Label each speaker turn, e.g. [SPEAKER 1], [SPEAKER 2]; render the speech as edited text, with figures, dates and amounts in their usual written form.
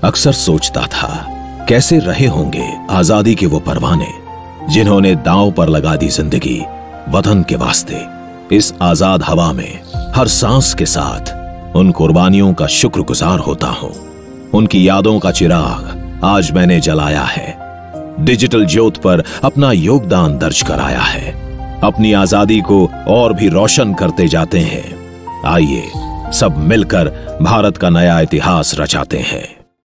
[SPEAKER 1] अक्सर सोचता था कैसे रहे होंगे आजादी के वो परवाने जिन्होंने दांव पर लगा दी जिंदगी वतन के वास्ते। इस आजाद हवा में हर सांस के साथ उन कुर्बानियों का शुक्रगुजार होता हूं। उनकी यादों का चिराग आज मैंने जलाया है, डिजिटल ज्योत पर अपना योगदान दर्ज कराया है, अपनी आजादी को और भी रोशन करते जाते हैं। आइए सब मिलकर भारत का नया इतिहास रचाते हैं।